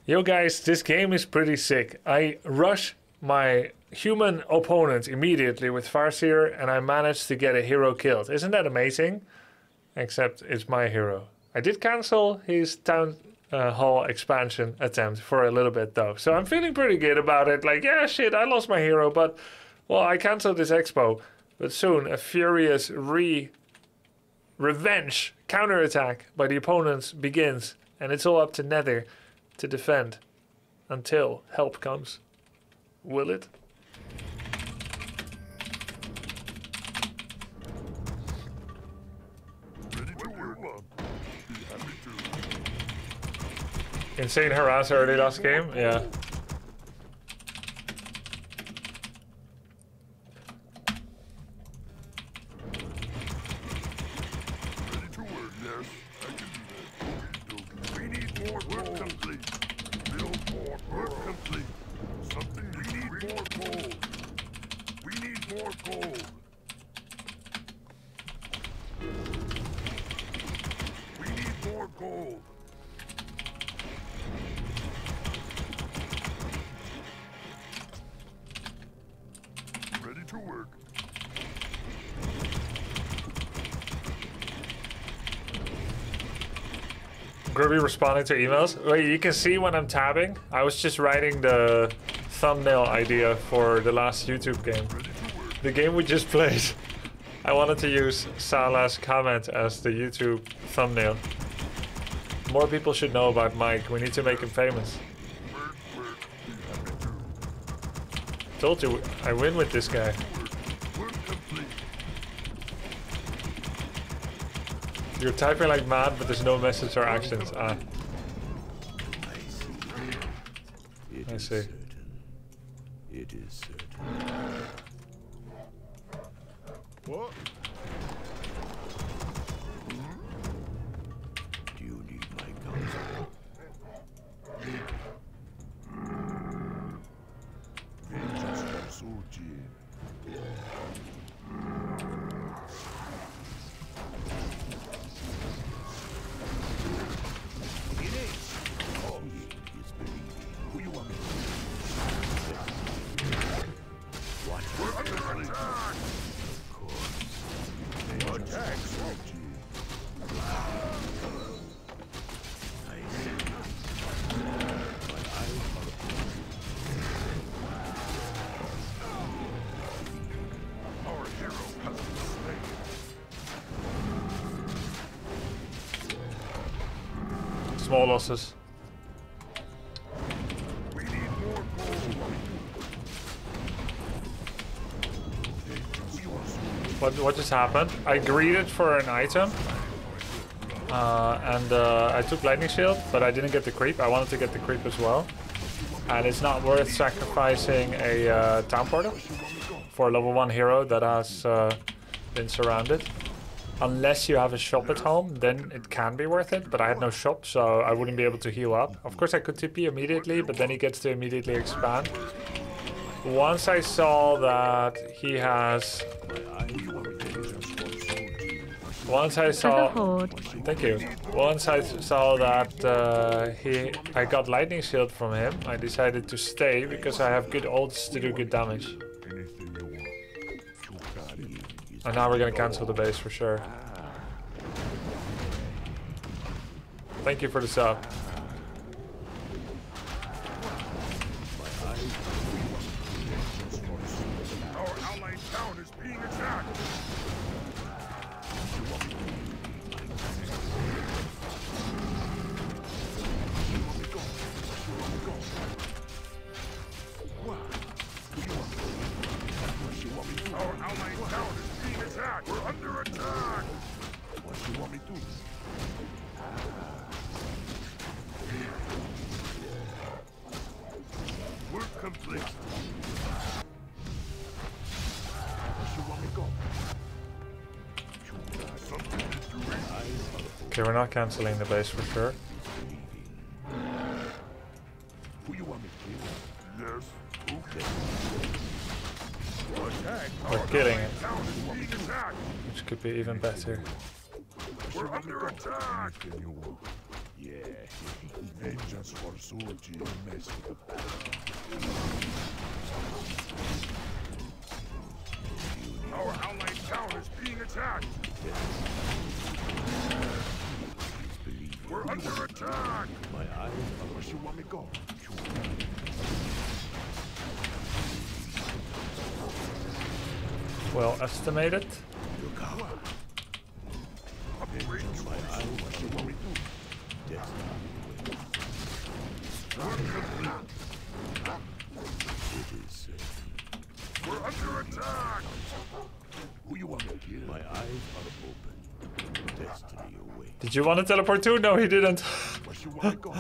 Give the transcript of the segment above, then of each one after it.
Yo guys, this game is pretty sick. I rush my human opponent immediately with Farseer and I managed to get a hero killed. Isn't that amazing? Except it's my hero. I did cancel his town hall expansion attempt for a little bit though. So I'm feeling pretty good about it. Like, yeah, shit, I lost my hero, but well, I canceled this expo. But soon a furious revenge counterattack by the opponents begins. And it's all up to Nether to defend until help comes. Will it? Insane harass early last game? Yeah. Grubby responding to emails. Wait, you can see when I'm tabbing. I was just writing the thumbnail idea for the last YouTube game. The game we just played. I wanted to use Salah's comment as the YouTube thumbnail. More people should know about Mike. We need to make him famous. Told you, I win with this guy. You're typing like mad, but there's no message or actions. Ah. I see. It is certain. What? Do you need my counsel? Vengeance from Soji. Small losses. What just happened? I greeted for an item and I took lightning shield, but I didn't get the creep. I wanted to get the creep as well, and it's not worth sacrificing a town portal for a level 1 hero that has been surrounded. Unless you have a shop at home, then it can be worth it, but I had no shop, so I wouldn't be able to heal up. Of course I could TP immediately, but then he gets to immediately expand. Once I saw that he has... Once I saw... Thank you. Once I saw that I got lightning shield from him, I decided to stay because I have good ults to do good damage. And now we're gonna cancel the base for sure. Thank you for the sub. Our allied town is being attacked. Our allied town is being attacked. We're under attack. What do you want me to do? Work complete. Where do you want me to go? Okay, we're not cancelling the base for sure. Who you want me to kill? Yes. Okay. We're killing it, which could be even better. We're under attack. Yeah. Vengeance for Soji mess with the Our allied town is being attacked. We're under attack. My eyes are where you want me go. Well estimated. We're under attack. Who you want me to kill? My eyes are open. Destiny awaits. Did you want to teleport too? No, he didn't. Where you want me go?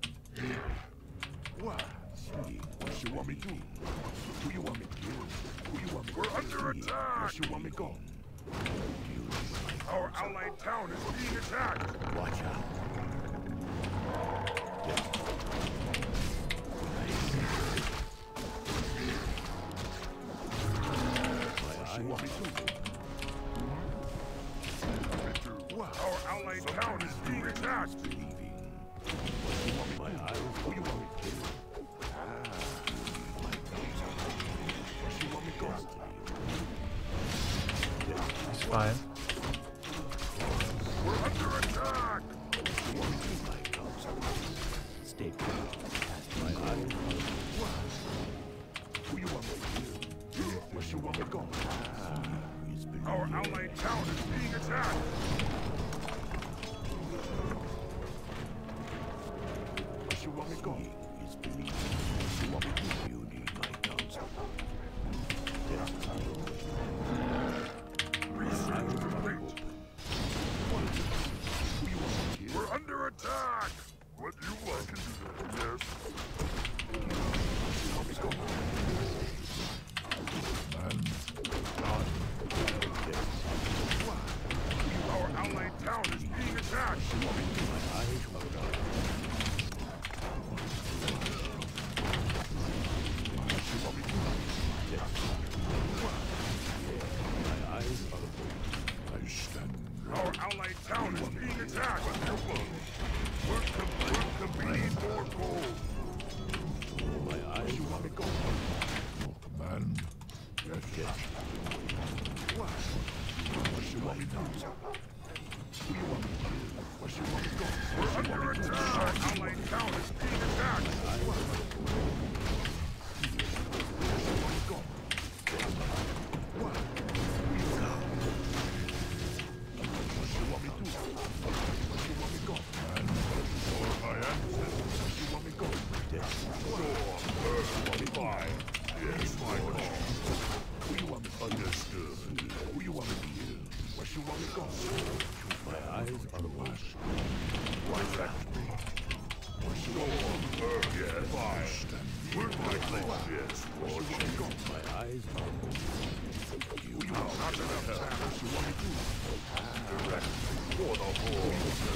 What? What you want me to? Who you want me to kill? Who you want me? We're under attack. Where you want me go? Our allied town is being attacked. Watch out. Our allied town is being attacked. My eyes. Who you want me to kill? Where you want me to go? It's fine. We're under attack. Stay calm. My eyes. Who you want me to kill? Where you want me to go? Our allied town is being attacked. Where you want me to go? You want me to? You need my counsel. Research complete. We're under attack. What do you want? Yes. You want me to go? Our allied town is being attacked. Our allied town is being attacked. We're complete. We need more gold. My eyes. You want me to go? Man. Yes. What? What you want me to do? Who you want me to do? What you want me to go? We're under attack. Our allied town is being attacked. What? Where you want me to go? What? What you want me to do? What you want me to go? Man. Or my answers. What you want me to go? Yes. Fine. Yes, my call. Who you want me to understood? Who you want me to kill? Where you want me to go? My eyes are washed. Why that me? Where you want me to go? Yes, fine. Where's my call? Yes, where you want me to go? My eyes are open. Who you want me to help? What you want me to do? Direct for the whole.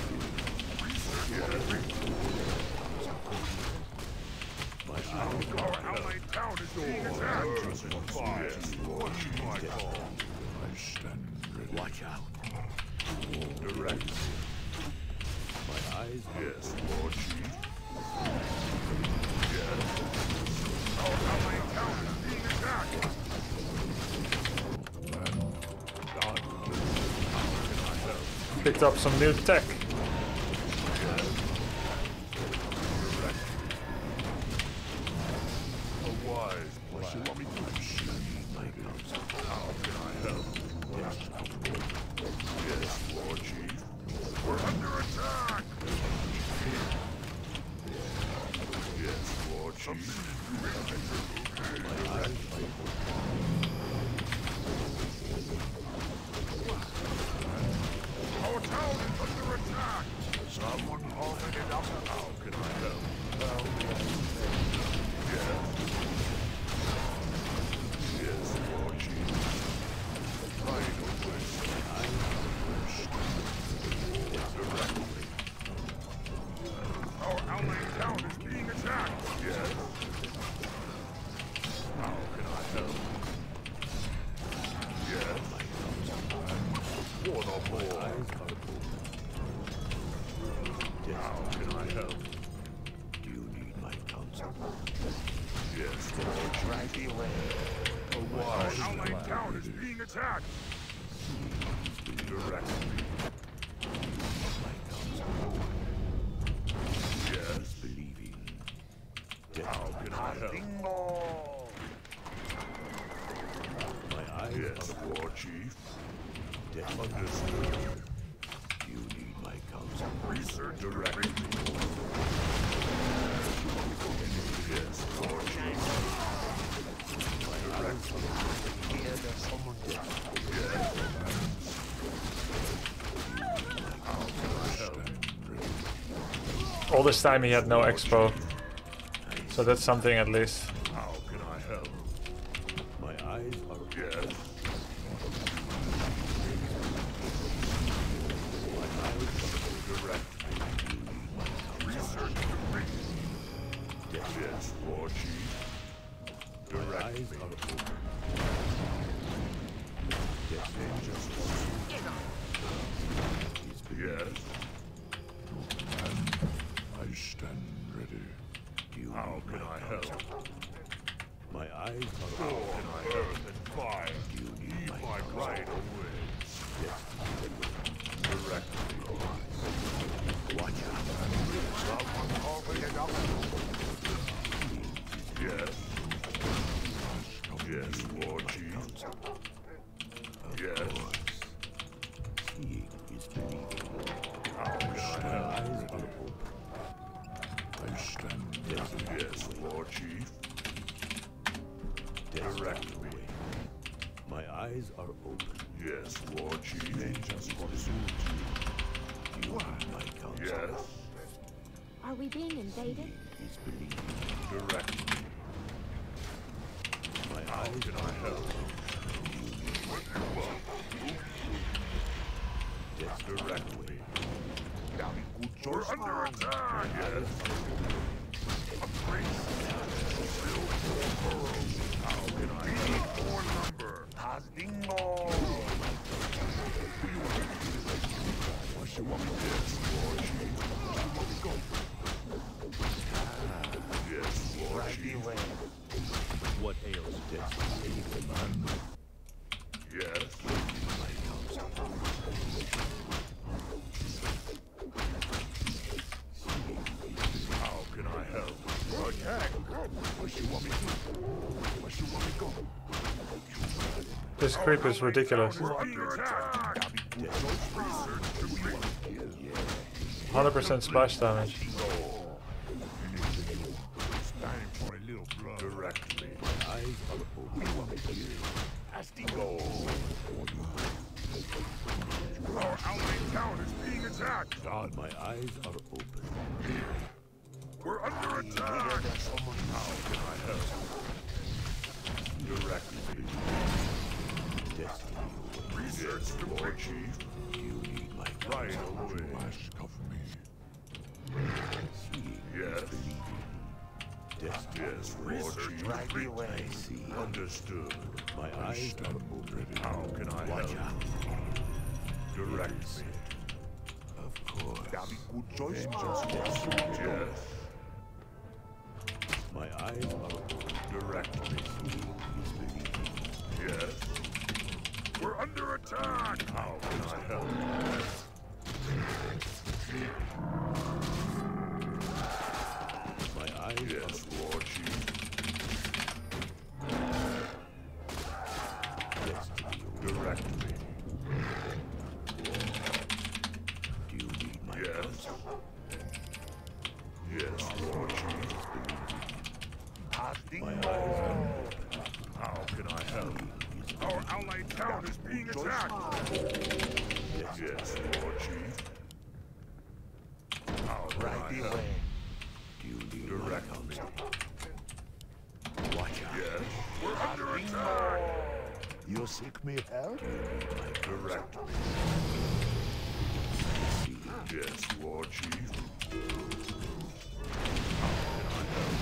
Our allied town is being attacked. Fire. Watch my call. I stand ready. Watch out. Direct. My eyes. Yes, Lord Chief. Yes. Our allied town is being attacked. God. How can I help? Picked up some new tech. What you want me to do? How can I help? Yes, Lord Chief. We're under attack! Yes, Lord Chief. Our town is under attack! Someone open it up. How can I help? Yes. Yes, Lord Chief. Right away. Directly. Our allied town is being attacked. Yes. How can I help? Yes. For the boy. How can I Yes, right away. Our allied town is being attacked. Directly. Yes, believing. How can I help? My eyes. Yes, War Chief. Understood. You need my counsel. Research directly. Yes, War Chief. Directly. Here, there's someone dead. Yes. How can I help? All this time he had no expo. So that's something at least. How can I help? My eyes are yes. My eyes are direct. Research complete. Yes, War Chief. Direct. My eyes are open. Yes, yes. I stand ready. How can I help? My eyes are open. How can I help? And fire. You need my right away. Yes. Directly. Watch out. Open it up. Yes. Yes, War Chief. Yes. Seeing is believing. How can I help? I stand ready. Yes, War Chief. Direct me. My eyes are open. Yes, War Chief. They just pursued you. You need my counsel. Yes. Are we being invaded? Is believing. Direct me. My eyes can I help? What you want? Yes, direct me. We're under attack! Yes. A priest. How can I help? More number. Hasdingo. What you want me to do? War Chief. Go. Yes, War Chief. What ails destiny? Yes. How can I help? Attack! What you want me to do? What you want me to go? This creep is ridiculous. We're under attack! 100% splash damage. Directly. Eyes are open. Astigo. Our allied town is being attacked. God, my eyes are open. We're under attack. How can I help? Directly. Destiny. Research to War Chief. You need my right away. Ask of me. Yes. Yes, War Chief. Right away. I see. Understood. My eyes are open. How can I help? Direct me. Of course. That'd be good choice. Yes. My eyes are open. Direct me. Yes. We're under attack. How can I help? My eyes. Yes, War Chief. Yes, direct me. Do you need my counsel? Yes, War Chief. My eyes are open. How can I help? Our allied town is being attacked. Yes, War Chief. How can I help? Do you need direct me? Watch out. Yes, we're under attack. You seek me help? You need my direct me. Yes, War Chief. How can I help?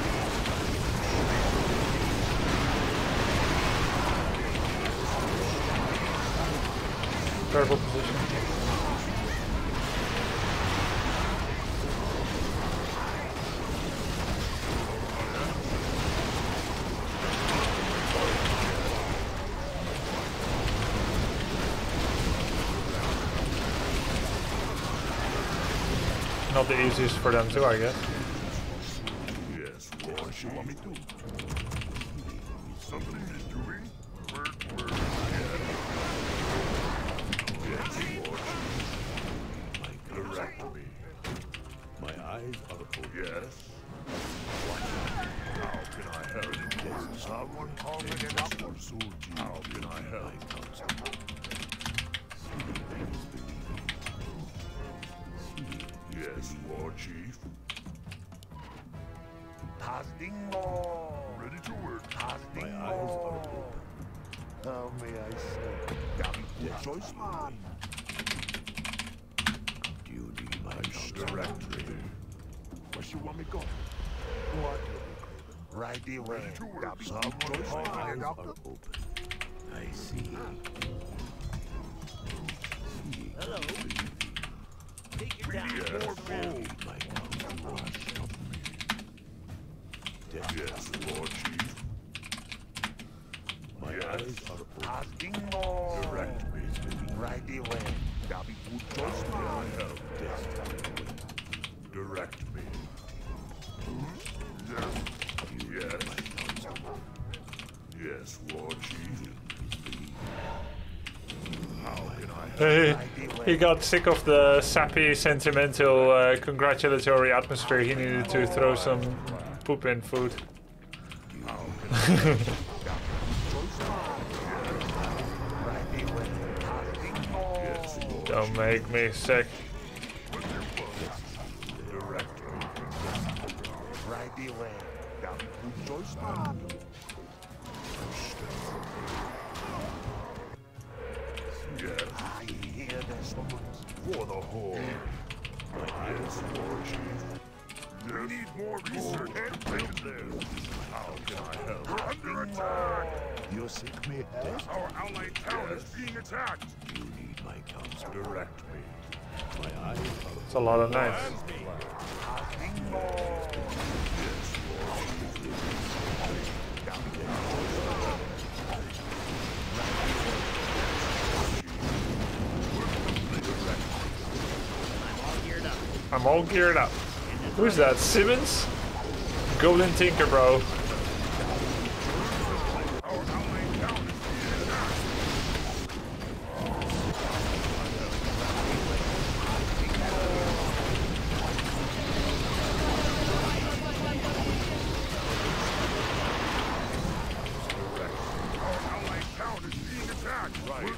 Yes. Terrible position. Not the easiest for them too, I guess. Yes, what you want me to? Something is doing? Yes, direct me. My eyes are open. Yes. How can I help? Someone calling it up or how can I help? Yes, War Chief. Ready to work. My eyes are open. How may I say? Good choice, man. Do you need my Directly. Where you want me go? What? Right away. Some choice, My man. eyes are open. I see. Hello. Take your time. Yes, more gold. My mouthwash. Yes, War Chief. My eyes are open. Direct me. Right away. Good choice, man. Help. Direct me. Yes. Yes. Yes, War Chief. How can I help? He got sick of the sappy, sentimental, congratulatory atmosphere. He needed to throw some poop in food. Don't make me sick. For the whole. Yes, War Chief. You need more research and there. How can I help? We're under attack. You seek me help? Our allied town is being attacked. You need my counsel. Direct me. My eyes are It's a lot of knives. I'm all geared up. Who's that? Simmons? Golden Tinker, bro. Our allied town is being attacked. Our allied town is being attacked. Right.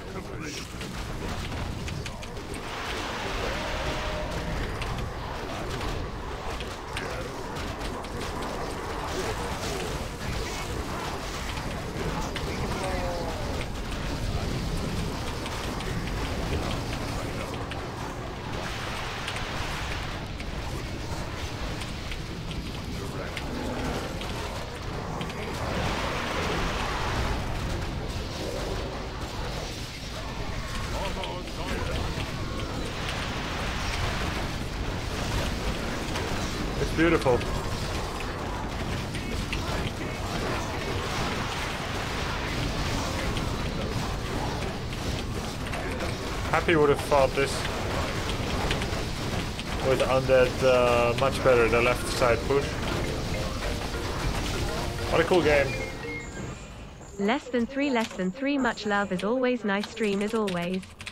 It's beautiful. Happy would have fought this with undead much better, the left side push. What a cool game. Less than 3, much love as always, nice stream as always.